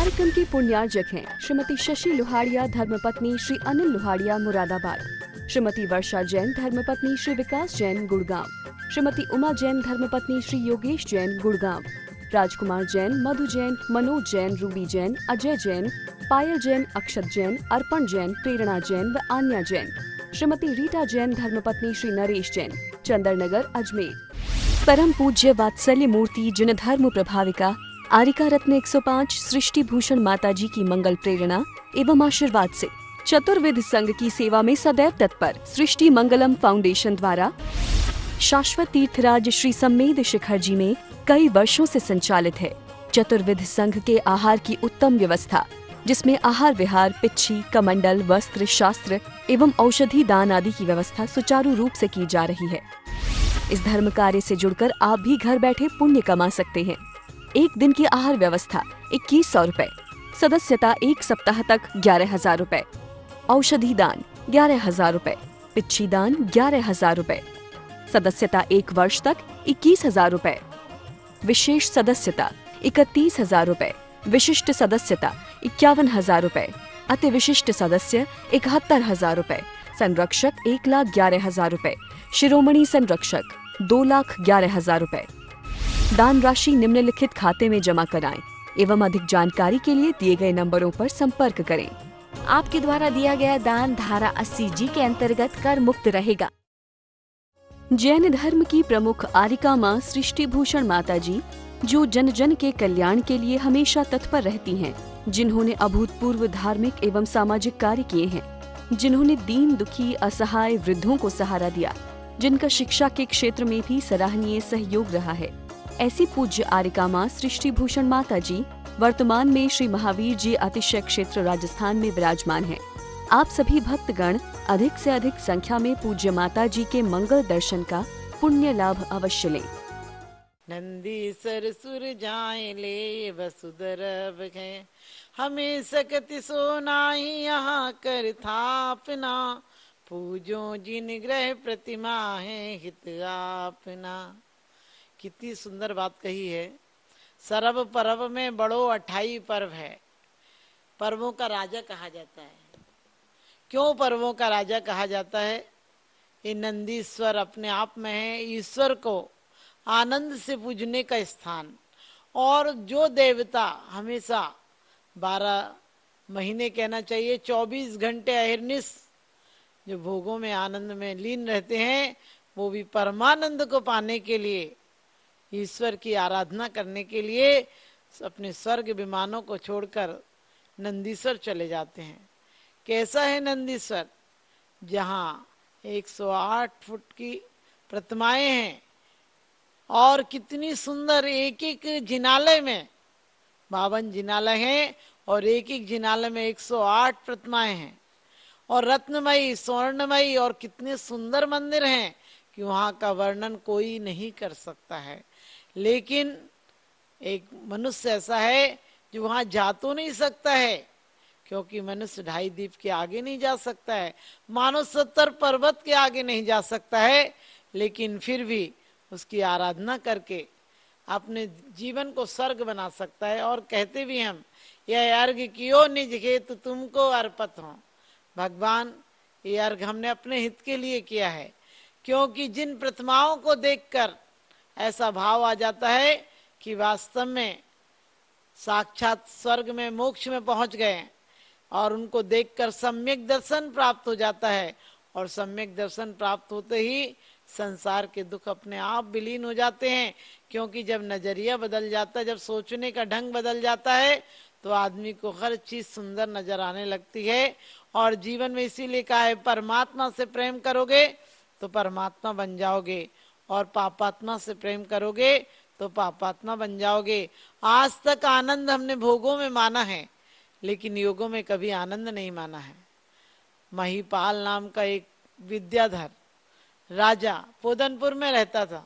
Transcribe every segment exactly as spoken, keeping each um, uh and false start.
कार्यक्रम के पुण्यार्जक हैं श्रीमती शशि लोहाड़िया धर्मपत्नी श्री अनिल लोहाड़िया मुरादाबाद, श्रीमती वर्षा जैन धर्मपत्नी श्री विकास जैन गुड़गांव, श्रीमती उमा जैन धर्मपत्नी श्री योगेश जैन गुड़गांव, राजकुमार जैन, मधु जैन, मनोज जैन, रूबी जैन, अजय जैन, पायल जैन, अक्षत जैन, अर्पण जैन, प्रेरणा जैन व आन्या जैन, श्रीमती रीटा जैन धर्मपत्नी श्री नरेश जैन, चंदरनगर अजमेर। परम पूज्य वात्सल्य मूर्ति जिन धर्म प्रभाविका आरिका रत्न एक सौ पाँच सृष्टि भूषण माता जी की मंगल प्रेरणा एवं आशीर्वाद से चतुर्विध संघ की सेवा में सदैव तत्पर सृष्टि मंगलम फाउंडेशन द्वारा शाश्वत तीर्थराज श्री सम्मेद शिखर जी में कई वर्षों से संचालित है चतुर्विध संघ के आहार की उत्तम व्यवस्था, जिसमें आहार विहार, पिच्छी, कमंडल, वस्त्र, शास्त्र एवं औषधि दान आदि की व्यवस्था सुचारू रूप से की जा रही है। इस धर्म कार्य से जुड़कर आप भी घर बैठे पुण्य कमा सकते हैं। एक दिन की आहार व्यवस्था इक्कीस सौ रूपए, सदस्यता एक सप्ताह तक ग्यारह हजार रूपए, औषधि दान ग्यारह हजार रूपए, पिच्छी दान ग्यारह हजार रूपए, सदस्यता एक वर्ष तक इक्कीस हजार रूपए, विशेष सदस्यता इकतीस हजार रूपए, विशिष्ट सदस्यता इक्यावन हजार रूपए, अति विशिष्ट सदस्य इकहत्तर हजार रूपए, संरक्षक एक लाख ग्यारह हजार रूपए, शिरोमणि संरक्षक दो लाख ग्यारह हजार रूपए। दान राशि निम्नलिखित खाते में जमा कराएं एवं अधिक जानकारी के लिए दिए गए नंबरों पर संपर्क करें। आपके द्वारा दिया गया दान धारा अस्सी जी के अंतर्गत कर मुक्त रहेगा। जैन धर्म की प्रमुख आरिका माँ सृष्टि भूषण माता जी, जो जन जन के कल्याण के लिए हमेशा तत्पर रहती हैं, जिन्होंने अभूतपूर्व धार्मिक एवं सामाजिक कार्य किए हैं, जिन्होंने दीन दुखी असहाय वृद्धों को सहारा दिया, जिनका शिक्षा के क्षेत्र में भी सराहनीय सहयोग रहा है, ऐसी पूज्य आरिका माँ सृष्टि भूषण माता जी वर्तमान में श्री महावीर जी अतिशय क्षेत्र राजस्थान में विराजमान हैं। आप सभी भक्तगण अधिक से अधिक संख्या में पूज्य माता जी के मंगल दर्शन का पुण्य लाभ अवश्य लें। नंदीसर सुर जाए ले वसुधर बखे, हमें सकति सोनाई यहाँ कर थापना, पूजो जिन ग्रह प्रतिमा है हित आपना। कितनी सुंदर बात कही है। सरब पर्व में बड़ो अठाई पर्व है। पर्वों का राजा कहा जाता है। क्यों पर्वों का राजा कहा जाता है? ये नंदीश्वर अपने आप में है, ईश्वर को आनंद से पूजने का स्थान। और जो देवता हमेशा बारह महीने कहना चाहिए चौबीस घंटे अहिर्निश जो भोगों में आनंद में लीन रहते हैं, वो भी परमानंद को पाने के लिए, ईश्वर की आराधना करने के लिए अपने स्वर्ग विमानों को छोड़कर नंदीश्वर चले जाते हैं। कैसा है नंदीश्वर? जहाँ एक सौ आठ फुट की प्रतिमाएं हैं और कितनी सुंदर, एक एक जिनालय में बावन जिनालय हैं और एक एक जिनालय में एक सौ आठ प्रतिमाएं हैं और रत्नमयी, स्वर्णमयी, और कितने सुंदर मंदिर हैं कि वहाँ का वर्णन कोई नहीं कर सकता है। लेकिन एक मनुष्य ऐसा है जो वहां जा तो नहीं सकता है, क्योंकि मनुष्य ढाई दीप के आगे नहीं जा सकता है, मानो सत्तर पर्वत के आगे नहीं जा सकता है, लेकिन फिर भी उसकी आराधना करके अपने जीवन को स्वर्ग बना सकता है। और कहते भी हम, यह अर्घ कियो निज हेतु तुमको अर्पित हो। भगवान, ये अर्घ हमने अपने हित के लिए किया है, क्योंकि जिन प्रतिमाओं को देखकर ऐसा भाव आ जाता है कि वास्तव में साक्षात स्वर्ग में, मोक्ष में पहुंच गए, और उनको देखकर सम्यक दर्शन प्राप्त हो जाता है। और सम्यक दर्शन प्राप्त होते ही संसार के दुख अपने आप विलीन हो जाते हैं, क्योंकि जब नजरिया बदल जाता है, जब सोचने का ढंग बदल जाता है, तो आदमी को हर चीज सुंदर नजर आने लगती है। और जीवन में इसीलिए कहा है, परमात्मा से प्रेम करोगे तो परमात्मा बन जाओगे, और पापात्मा से प्रेम करोगे तो पापात्मा बन जाओगे। आज तक आनंद हमने भोगों में माना है, लेकिन योगों में कभी आनंद नहीं माना है। महिपाल नाम का एक विद्याधर राजा पोदनपुर में रहता था,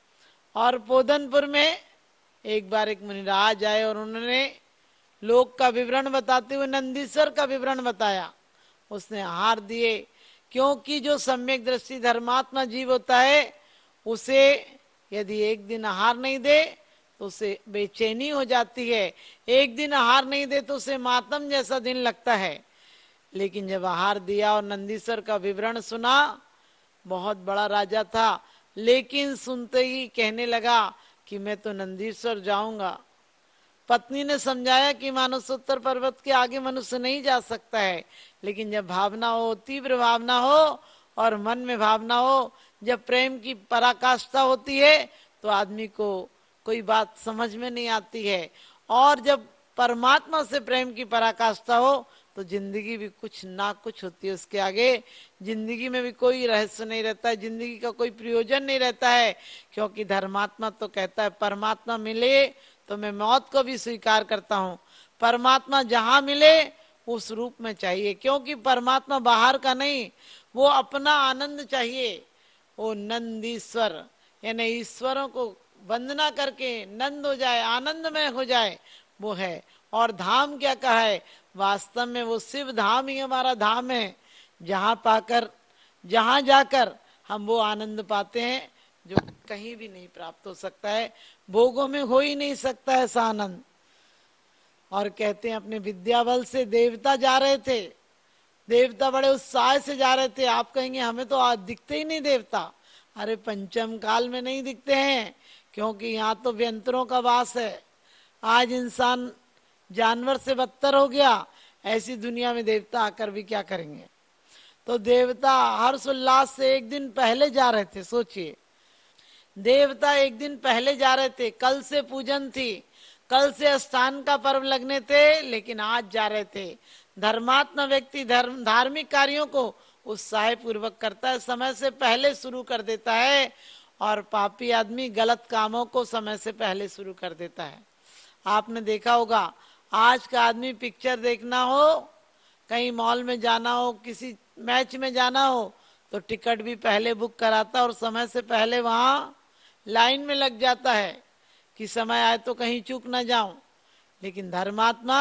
और पोदनपुर में एक बार एक मुनिराज आए और उन्होंने लोक का विवरण बताते हुए नंदीश्वर का विवरण बताया। उसने आहार दिए, क्योंकि जो सम्यक दृष्टि धर्मात्मा जीव होता है, उसे यदि एक दिन आहार नहीं दे तो उसे बेचैनी हो जाती है। एक दिन आहार नहीं दे तो उसे मातम जैसा दिन लगता है। लेकिन जब आहार दिया और नंदीश्वर का विवरण सुना, बहुत बड़ा राजा था, लेकिन सुनते ही कहने लगा कि मैं तो नंदीश्वर जाऊंगा। पत्नी ने समझाया कि मानसोत्तर पर्वत के आगे मनुष्य नहीं जा सकता है। लेकिन जब भावना हो, तीव्र भावना हो और मन में भावना हो, जब प्रेम की पराकाष्ठा होती है तो आदमी को कोई बात समझ में नहीं आती है। और जब परमात्मा से प्रेम की पराकाष्ठा हो तो जिंदगी भी कुछ ना कुछ होती है उसके आगे। जिंदगी में भी कोई रहस्य नहीं रहता है, जिंदगी का कोई प्रयोजन नहीं रहता है। क्योंकि धर्मात्मा तो कहता है परमात्मा मिले तो मैं मौत को भी स्वीकार करता हूँ। परमात्मा जहां मिले उस रूप में चाहिए, क्योंकि परमात्मा बाहर का नहीं, वो अपना आनंद चाहिए। वो नंदीश्वर यानी ईश्वरों को वंदना करके नंद हो जाए, आनंदमय हो जाए, वो है। और धाम क्या कहा है, वास्तव में वो शिव धाम ही हमारा धाम है, जहां पाकर जहां जाकर हम वो आनंद पाते हैं जो कहीं भी नहीं प्राप्त हो सकता है, भोगों में हो ही नहीं सकता ऐसा आनंद। और कहते हैं अपने विद्या बल से देवता जा रहे थे, देवता बड़े उत्साह से जा रहे थे। आप कहेंगे हमें तो आज दिखते ही नहीं देवता। अरे पंचम काल में नहीं दिखते हैं, क्योंकि यहाँ तो व्यंतरों का वास है। आज इंसान जानवर से बदतर हो गया, ऐसी दुनिया में देवता आकर भी क्या करेंगे। तो देवता हर्ष उल्लास से एक दिन पहले जा रहे थे। सोचिए, देवता एक दिन पहले जा रहे थे, कल से पूजन थी, कल से अष्टांग का पर्व लगने थे, लेकिन आज जा रहे थे। धर्मात्मा व्यक्ति धर्म धार्मिक कार्यों को उत्साह पूर्वक करता है, समय से पहले शुरू कर देता है। और पापी आदमी गलत कामों को समय से पहले शुरू कर देता है। आपने देखा होगा, आज का आदमी पिक्चर देखना हो, कहीं मॉल में जाना हो, किसी मैच में जाना हो, तो टिकट भी पहले बुक कराता और समय से पहले वहां लाइन में लग जाता है कि समय आए तो कहीं चूक ना जाऊं। लेकिन धर्मात्मा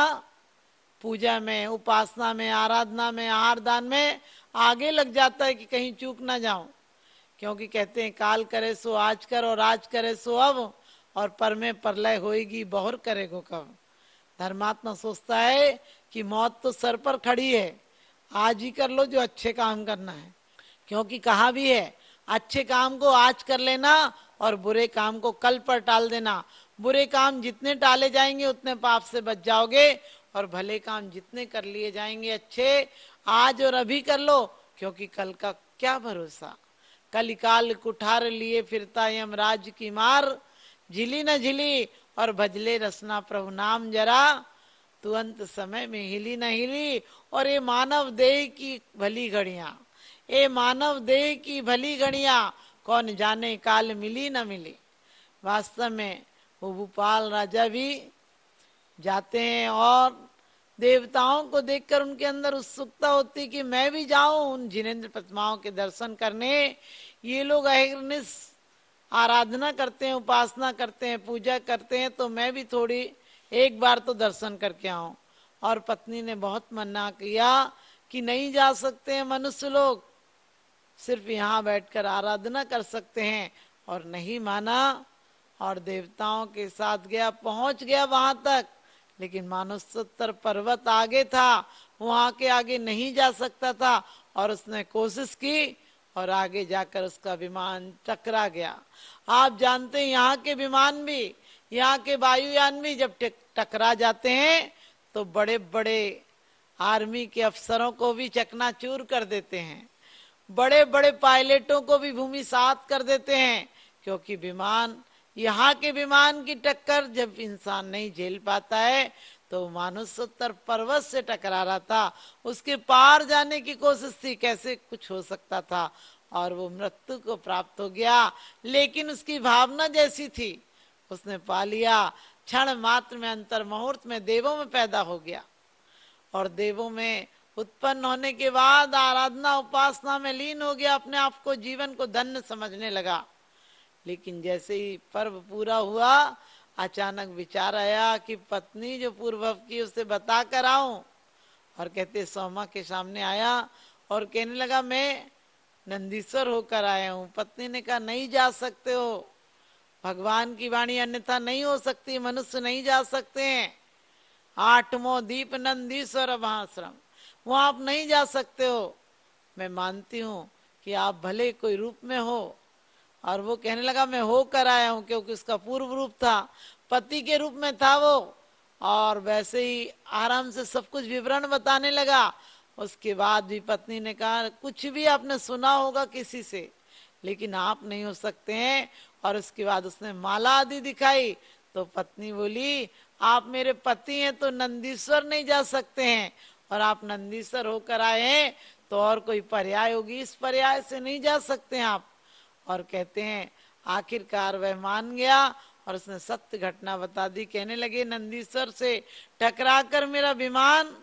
पूजा में, उपासना में, आराधना में, आहार दान में आगे लग जाता है कि कहीं चूक ना जाऊं। क्योंकि कहते हैं काल करे सो आज कर और आज करे सो अब, और पर में प्रलय होएगी बहुर करेगो कब। धर्मात्मा सोचता है कि मौत तो सर पर खड़ी है, आज ही कर लो जो अच्छे काम करना है। क्योंकि कहा भी है, अच्छे काम को आज कर लेना और बुरे काम को कल पर टाल देना। बुरे काम जितने टाले जाएंगे उतने पाप से बच जाओगे, और भले काम जितने कर लिए जाएंगे अच्छे, आज और अभी कर लो, क्योंकि कल का क्या भरोसा। कलिकाल कुठार लिए फिरता यमराज की मार, झिली न झिली और भजले रसना प्रभु नाम जरा, तुरंत समय में हिली न हिली। और ये मानव देह की भली घड़ियां, ये मानव देह की भली घड़ियां कौन जाने काल मिली न मिली। वास्तव में वो भूपाल राजा भी जाते हैं और देवताओं को देखकर उनके अंदर उत्सुकता होती कि मैं भी जाऊं उन जिनेंद्र प्रतिमाओं के दर्शन करने। ये लोग अहिर्निश आराधना करते हैं, उपासना करते हैं, पूजा करते हैं, तो मैं भी थोड़ी एक बार तो दर्शन करके आऊं। और पत्नी ने बहुत मना किया कि नहीं जा सकते हैं, मनुष्य लोग सिर्फ यहाँ बैठकर आराधना कर सकते हैं, और नहीं माना और देवताओं के साथ गया, पहुंच गया वहां तक। लेकिन मानसोत्तर पर्वत आगे था, वहां के आगे नहीं जा सकता था, और उसने कोशिश की और आगे जाकर उसका विमान टकरा गया। आप जानते हैं यहाँ के विमान भी, यहाँ के वायुयान भी जब टकरा जाते हैं तो बड़े बड़े आर्मी के अफसरों को भी चकनाचूर कर देते हैं, बड़े बड़े पायलटों को भी भूमि सात कर देते हैं। क्योंकि विमान, यहाँ के विमान की टक्कर जब इंसान नहीं झेल पाता है, तो मानसोत्तर पर्वत से टकरा रहा था, उसके पार जाने की कोशिश थी, कैसे कुछ हो सकता था, और वो मृत्यु को प्राप्त हो गया। लेकिन उसकी भावना जैसी थी उसने पा लिया। क्षण मात्र में, अंतर मुहूर्त में देवों में पैदा हो गया, और देवों में उत्पन्न होने के बाद आराधना उपासना में लीन हो गया, अपने आप को जीवन को धन्य समझने लगा। लेकिन जैसे ही पर्व पूरा हुआ, अचानक विचार आया कि पत्नी जो पूर्व की उसे बता कर आऊं। और कहते सोमा के सामने आया और कहने लगा मैं नंदीश्वर होकर आया हूं। पत्नी ने कहा नहीं जा सकते हो, भगवान की वाणी अन्यथा नहीं हो सकती, मनुष्य नहीं जा सकते हैं। आठवां दीप नंदीश्वर आश्रम, वहां आप नहीं जा सकते हो। मैं मानती हूँ कि आप भले कोई रूप में हो। और वो कहने लगा मैं हो कर आया हूँ, क्योंकि उसका पूर्व रूप था, पति के रूप में था वो। और वैसे ही आराम से सब कुछ विवरण बताने लगा। उसके बाद भी पत्नी ने कहा कुछ भी आपने सुना होगा किसी से, लेकिन आप नहीं हो सकते हैं। और उसके बाद उसने माला आदि दिखाई, तो पत्नी बोली आप मेरे पति हैं तो नंदीश्वर नहीं जा सकते हैं, और आप नंदीश्वर होकर आए हैं तो और कोई पर्याय होगी, इस पर्याय से नहीं जा सकते हैं आप। और कहते हैं आखिरकार वह मान गया और उसने सत्य घटना बता दी। कहने लगे नंदीश्वर से टकराकर मेरा विमान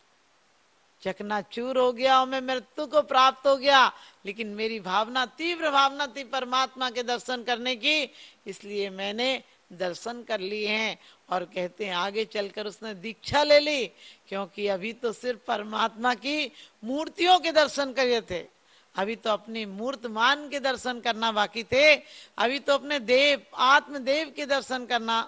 चकनाचूर हो गया और मैं मृत्यु को प्राप्त हो गया, लेकिन मेरी भावना, तीव्र भावना थी परमात्मा के दर्शन करने की, इसलिए मैंने दर्शन कर लिए हैं। और कहते हैं आगे चलकर उसने दीक्षा ले ली, क्योंकि अभी तो सिर्फ परमात्मा की मूर्तियों के दर्शन करे थे, अभी तो अपनी मूर्तमान के दर्शन करना बाकी थे, अभी तो अपने देव आत्मदेव के दर्शन करना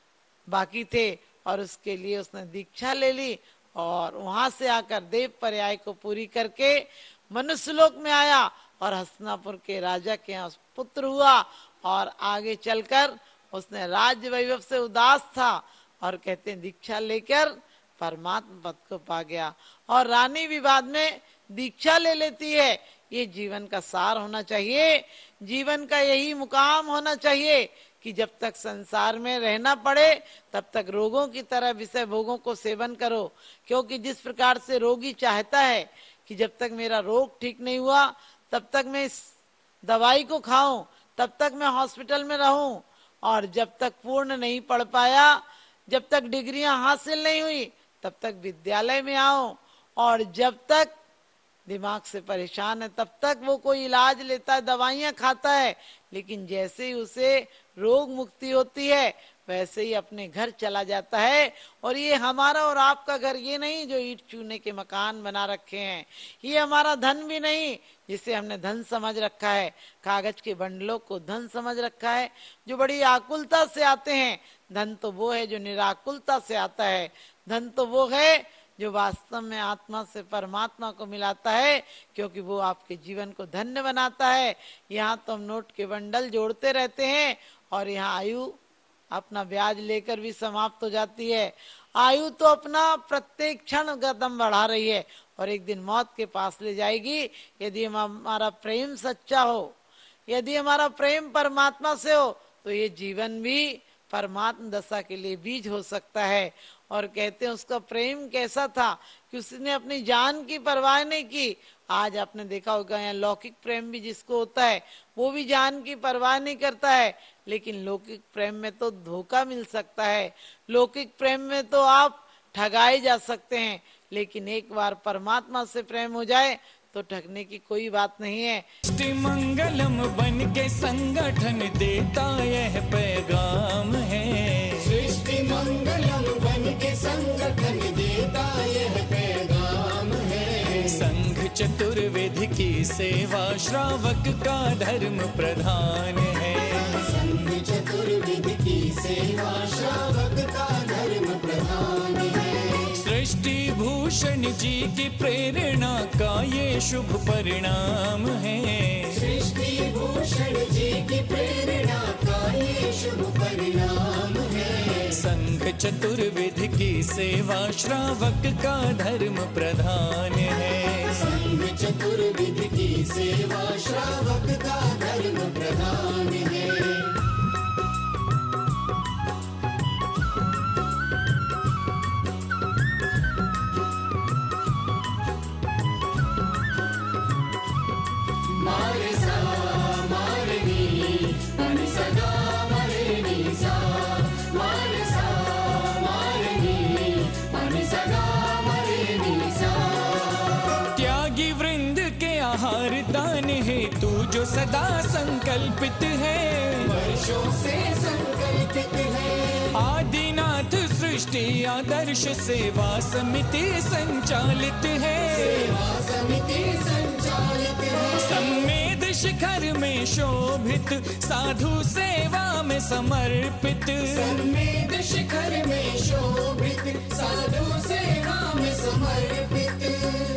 बाकी थे। और उसके लिए उसने दीक्षा ले ली और वहां से आकर देव पर्याय को पूरी करके मनुष्य लोक में आया और हस्तिनापुर के राजा के यहाँ पुत्र हुआ। और आगे चलकर उसने राज्य वैभव से उदास था और कहते हैं दीक्षा लेकर परमात्मा पद को पा गया। और रानी भी बाद में दीक्षा ले लेती है। ये जीवन का सार होना चाहिए, जीवन का यही मुकाम होना चाहिए कि जब तक संसार में रहना पड़े तब तक रोगों की तरह विषय भोगों को सेवन करो। क्योंकि जिस प्रकार से रोगी चाहता है कि जब तक मेरा रोग ठीक नहीं हुआ तब तक मैं इस दवाई को खाऊं, तब तक मैं हॉस्पिटल में रहूं, और जब तक पूर्ण नहीं पढ़ पाया, जब तक डिग्रियां हासिल नहीं हुई तब तक विद्यालय में आओ, और जब तक दिमाग से परेशान है तब तक वो कोई इलाज लेता है, दवाइयां खाता है। लेकिन जैसे ही उसे रोग मुक्ति होती है वैसे ही अपने घर चला जाता है। और ये हमारा और आपका घर ये नहीं जो ईंट चूने के मकान बना रखे हैं, ये हमारा धन भी नहीं जिसे हमने धन समझ रखा है, कागज के बंडलों को धन समझ रखा है जो बड़ी आकुलता से आते हैं। धन तो वो है जो निराकुलता से आता है, धन तो वो है जो वास्तव में आत्मा से परमात्मा को मिलाता है, क्योंकि वो आपके जीवन को धन्य बनाता है। यहाँ तो हम नोट के बंडल जोड़ते रहते हैं और यहाँ आयु अपना ब्याज लेकर भी समाप्त हो जाती है। आयु तो अपना प्रत्येक क्षण कदम बढ़ा रही है और एक दिन मौत के पास ले जाएगी। यदि हमारा प्रेम सच्चा हो, यदि हमारा प्रेम परमात्मा से हो, तो ये जीवन भी परमात्मा दशा के लिए बीज हो सकता है। और कहते हैं उसका प्रेम कैसा था कि उसने अपनी जान की परवाह नहीं की। आज आपने देखा होगा यहाँ लौकिक प्रेम भी जिसको होता है वो भी जान की परवाह नहीं करता है, लेकिन लौकिक प्रेम में तो धोखा मिल सकता है, लौकिक प्रेम में तो आप ठगाए जा सकते हैं। लेकिन एक बार परमात्मा से प्रेम हो जाए तो ठगने की कोई बात नहीं है। सृष्टि मंगलम बन के संगठन देता यह पैगाम है, सृष्टि मंगलम बन के संगठन देता यह पैगाम है। संघ चतुर्वेद की सेवा श्रावक का धर्म प्रधान है, संघ चतुर्वेद की सेवा श्रावक का धर्म प्रधान है। सृष्टि भूषण जी की प्रेरणा का ये शुभ परिणाम है, सृष्टि भूषण जी की प्रेरणा का ये शुभ परिणाम है। संघ चतुर्विध की सेवा श्रावक का धर्म प्रधान है, संघ चतुर्विध की सेवा श्रावक का धर्म प्रधान है। दान है तू जो सदा संकल्पित है, वर्षों से संकल्पित है। आदिनाथ सृष्टि आदर्श सेवा समिति संचालित है, सेवा समिति संचालित है। संवेद शिखर में शोभित, साधु सेवा में समर्पित। सन्मेध शिखर में शोभित, साधु सेवा में समर्पित।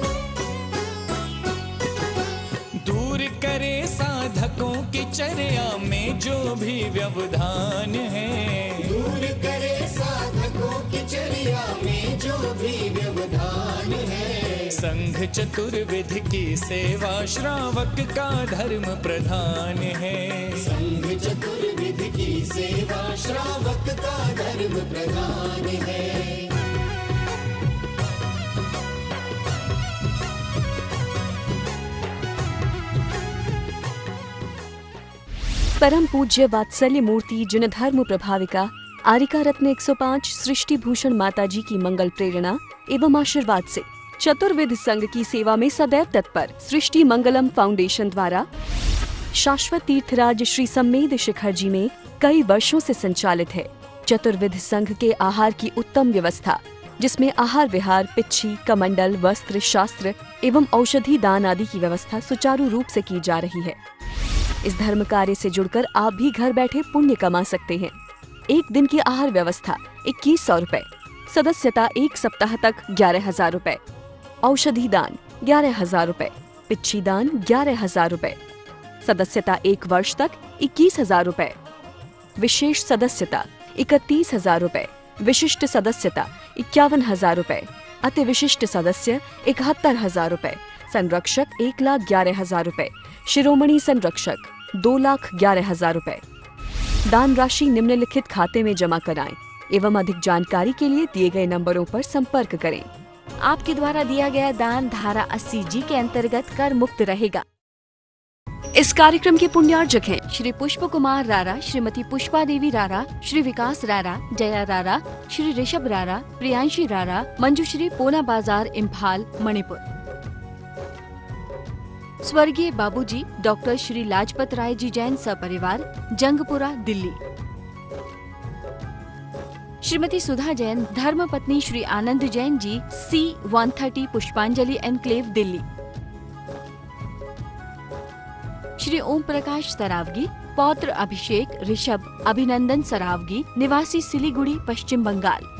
दूर करे साधकों की चर्या में जो भी व्यवधान है। दूर करे साधकों की चर्या में जो भी व्यवधान है। संघ चतुर्विध की सेवा श्रावक का धर्म प्रधान है। संघ चतुर्विध की सेवा श्रावक का धर्म प्रधान है। परम पूज्य वात्सल्य मूर्ति जिन धर्म प्रभाविका आरिका रत्न एक सौ पाँच सृष्टि भूषण माता जी की मंगल प्रेरणा एवं आशीर्वाद से चतुर्विध संघ की सेवा में सदैव तत्पर सृष्टि मंगलम फाउंडेशन द्वारा शाश्वत तीर्थराज श्री सम्मेद शिखर जी में कई वर्षों से संचालित है चतुर्विध संघ के आहार की उत्तम व्यवस्था, जिसमें आहार विहार, पिच्छी, कमंडल, वस्त्र, शास्त्र एवं औषधि दान आदि की व्यवस्था सुचारू रूप से की जा रही है। इस धर्म कार्य से जुड़कर आप भी घर बैठे पुण्य कमा सकते हैं। एक दिन की आहार व्यवस्था इक्कीस सौ रूपए, सदस्यता एक सप्ताह तक ग्यारह हजार रूपए, औषधि दान ग्यारह हजार रूपए, पिच्छी दान ग्यारह हजार रूपए, सदस्यता एक वर्ष तक इक्कीस हजार रूपए, विशेष सदस्यता इकतीस हजार रूपए, विशिष्ट सदस्यता इक्यावन हजार रूपए, अति विशिष्ट सदस्य इकहत्तर हजार रूपए, संरक्षक एक लाख ग्यारह हजार रूपए, शिरोमणि संरक्षक दो लाख ग्यारह हजार रूपए। दान राशि निम्नलिखित खाते में जमा कराएं एवं अधिक जानकारी के लिए दिए गए नंबरों पर संपर्क करें। आपके द्वारा दिया गया दान धारा अस्सी जी के अंतर्गत कर मुक्त रहेगा। इस कार्यक्रम के पुण्यार्जक हैं श्री पुष्प कुमार रारा, श्रीमती पुष्पा देवी रारा, श्री विकास रारा, जया रारा, श्री ऋषभ रारा, प्रियांशी रारा, मंजुश्री, पोना बाजार, इम्फाल, मणिपुर। स्वर्गीय बाबूजी डॉक्टर श्री लाजपत राय जी जैन सपरिवार, जंगपुरा, दिल्ली। श्रीमती सुधा जैन, धर्मपत्नी Shri Anand Jain ji, C one thirty Pushpanjali enclave, Delhi. Shri Om Prakash Saraogi, पौत्र अभिषेक ऋषभ अभिनंदन सरावगी, निवासी सिलीगुड़ी, पश्चिम बंगाल।